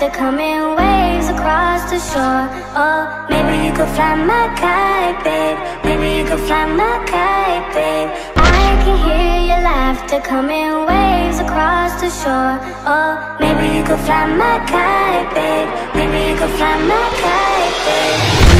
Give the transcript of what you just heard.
laughter coming waves across the shore. Oh, maybe you could fly my kite, babe. Maybe you could fly my kite, babe. I can hear your laughter coming waves across the shore. Oh, maybe you could fly my kite, babe. Maybe you could fly my kite, babe.